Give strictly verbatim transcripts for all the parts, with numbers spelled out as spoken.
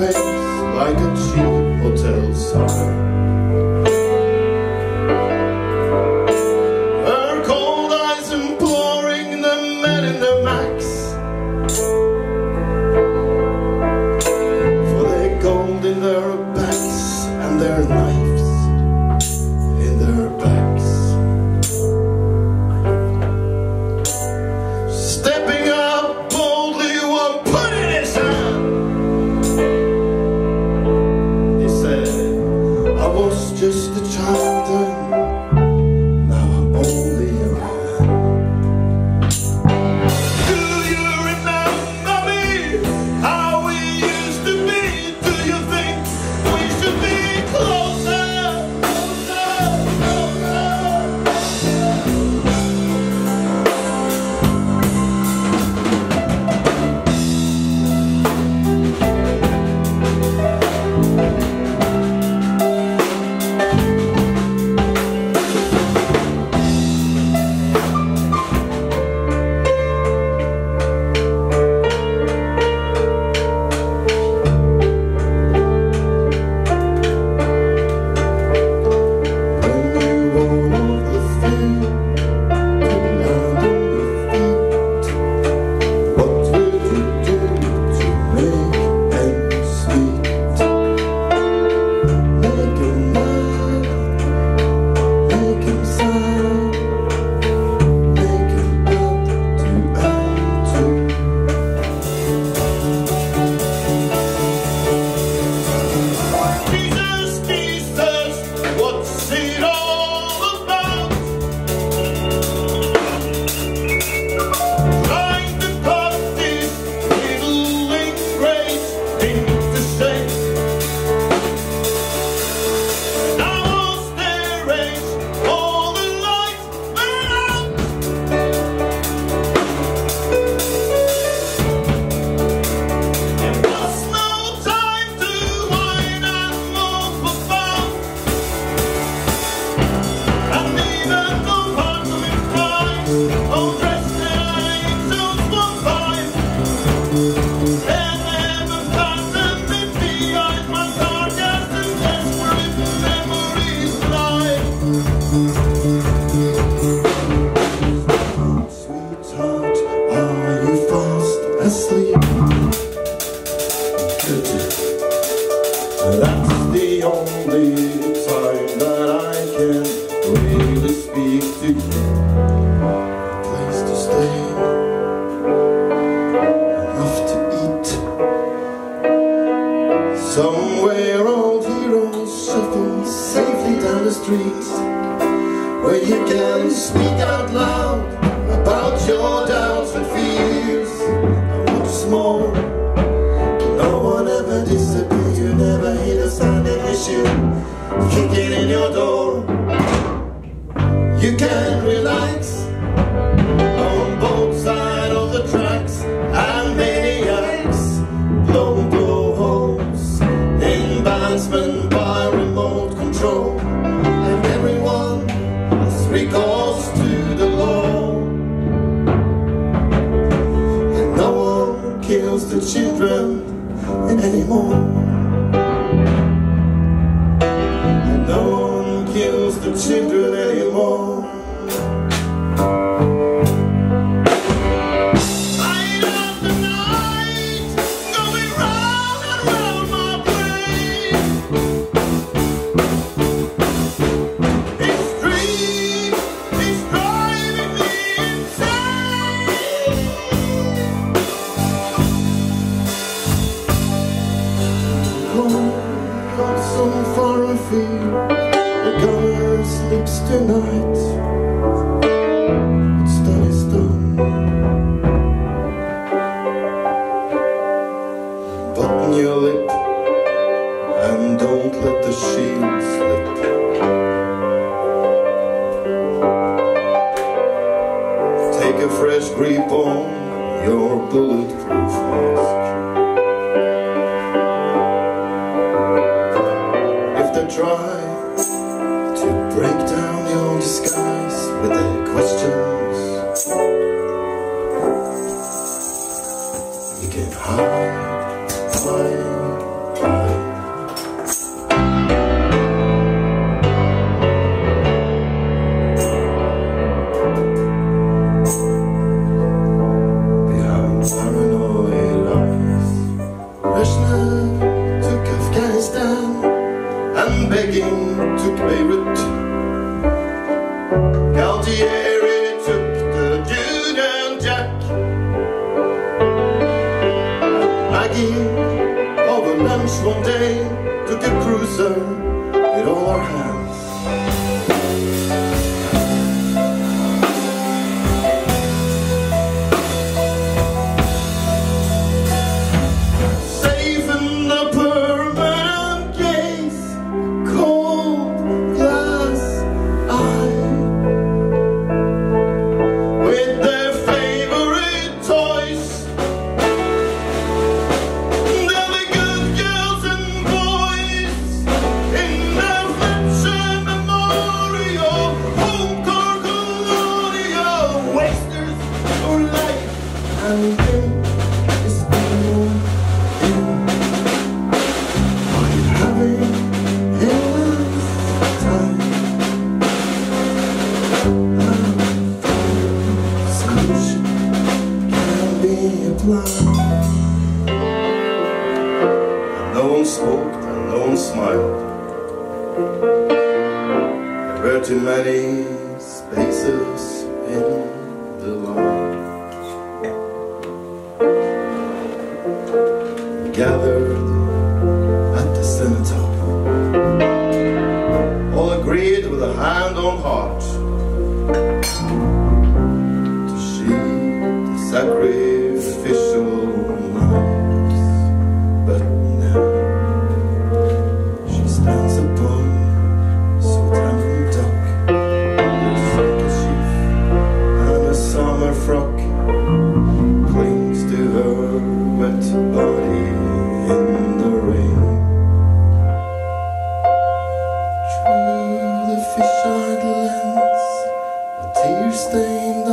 face like a cheap hotel sign. Her cold eyes imploring the men in their Macs for their gold in their backs and their knives in their backs. Stepping up boldly, one put in his hand. He said, I was just a child then, now I'm only a man. Do you remember me, how we used to be? Do you think we should be closer, closer, closer? That's the only time that I can really speak to you. A place to stay, enough to eat. Somewhere old heroes shuffle safely down the street, where you can speak out loud about your doubts and fears. And what's more, no one ever disappears. You never hit a standing issue kicking in your door. You can relax on both sides of the tracks, and maniacs blow blow holes in bandsmen by remote control, and everyone has recourse to the law. And no one kills the children anymore. No one kills the children anymore. Night after night, going round and round my brain. This dream is driving me insane. Home, got some foreign field. The gunner sleeps tonight. It's done, it's done. Button your lip and don't let the shield slip. Take a fresh grip on your bulletproof mask. If they try to break down your disguise with their questions, you can hide, hide, Maggie over lunch one day took a cruiser with all our hands. Saving the permanent gaze, cold glass eye, with their favorite toys. And then it's more in what you're having in this time. Solution can be applied. And no one spoke and no one smiled. There were too many spaces in the line. Gathered at the cenotaph, all agreed with a hand on heart to sheathe the sacrificial knives. But now she stands upon Southampton dock, with a sheaf and a summer frock clings to her wet body in the rain. Through the fish-eyed lens of tear-stained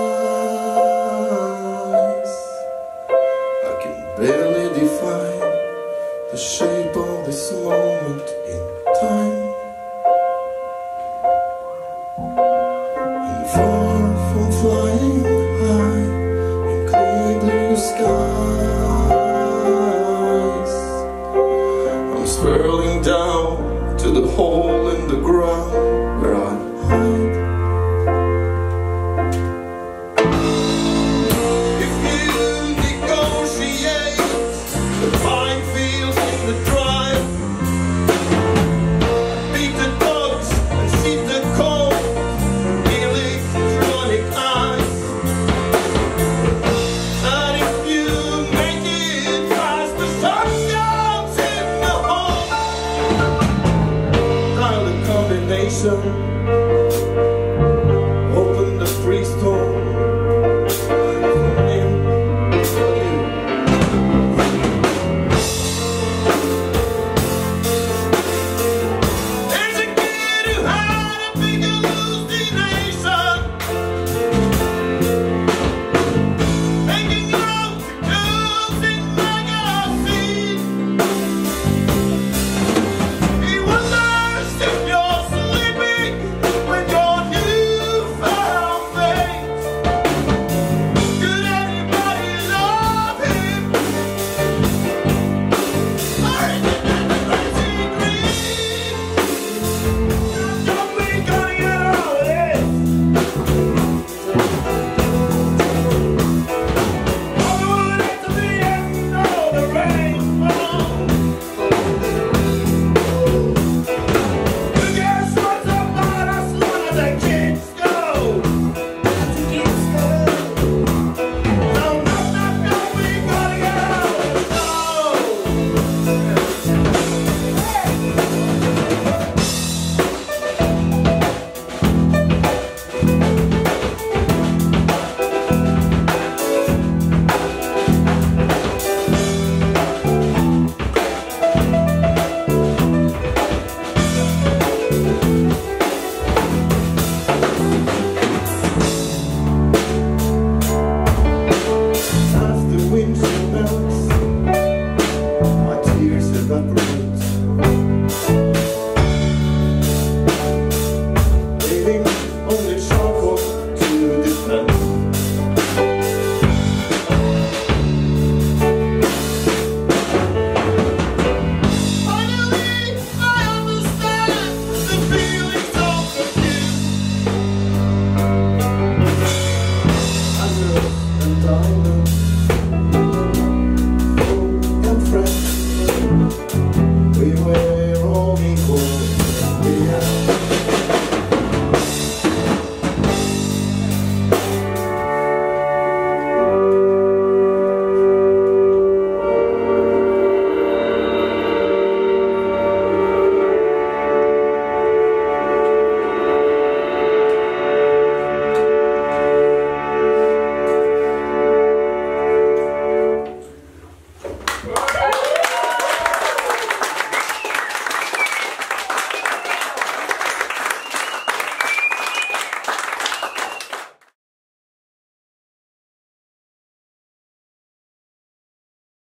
eyes, I can barely define the shape of this moment in time. And far from flying high in clear blue skies, swirling down to the hole in the ground.